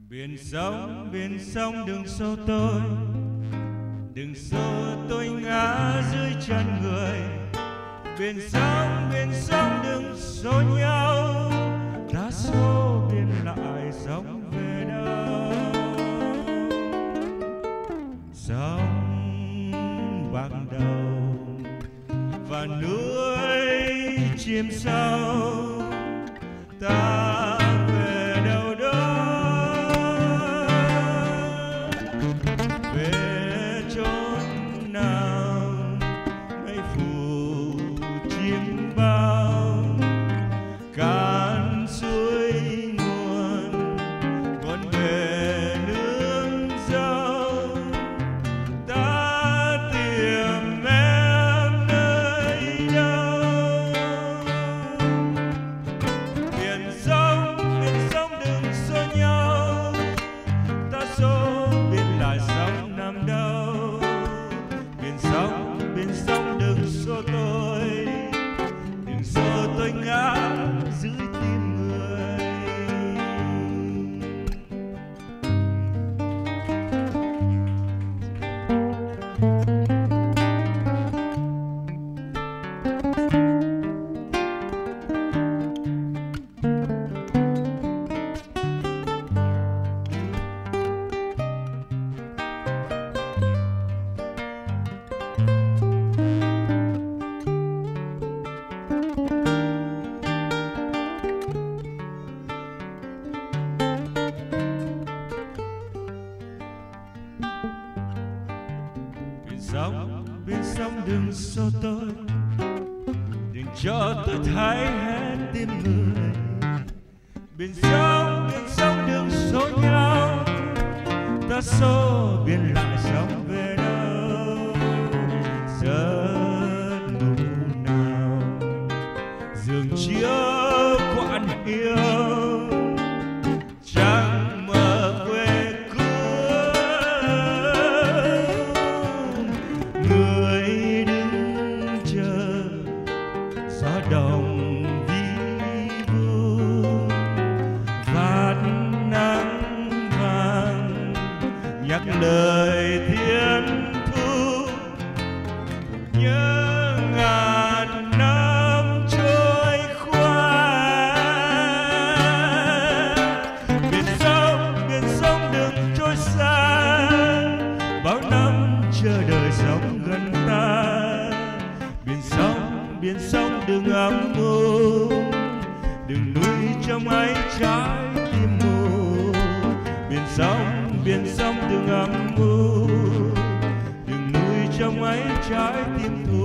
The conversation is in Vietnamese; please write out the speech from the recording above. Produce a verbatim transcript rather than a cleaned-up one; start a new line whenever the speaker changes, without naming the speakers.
Biển sông, biển sông đừng xô tôi, đừng xô tôi ngã dưới chân người. Biển sông, biển sông đừng xô nhau, ta xô biển lại sóng về đâu. Sóng bạc đầu và núi chìm sâu, ta về đâu đó, về chốn nào mây phủ chim bao, cạn suối nguồn còn về nương dâu. Ta tìm em nơi đâu? Biển sông, biển sông đừng xô nhau, ta xô biển lại sóng nằm đâu. Biển sông, biển sông đừng xô tôi, đừng xô tôi ngã dưới tim người. Biển sông, biển sông đừng xô tôi, đừng cho tôi thấy hết tim người. Biển sông, biển sông đừng xô nhau, ta xô biển lại sóng về đâu. Giấc ngủ nào giường chiếu quặn yêu, trăng mơ quê người đứng chờ gió đồng vi vu, vạt nắng vàng nhắc lời thiên thu. Nhớ ngàn năm trôi qua, biển sông, biển sông đừng trôi xa, bao năm chờ đợi sóng gần ta. Biển sông, biển sông đừng ấm u, đừng nuối trong ấy trái tim mù. Biển sông, biển sông đừng ấm u, đừng nuối trong ấy trái tim thù.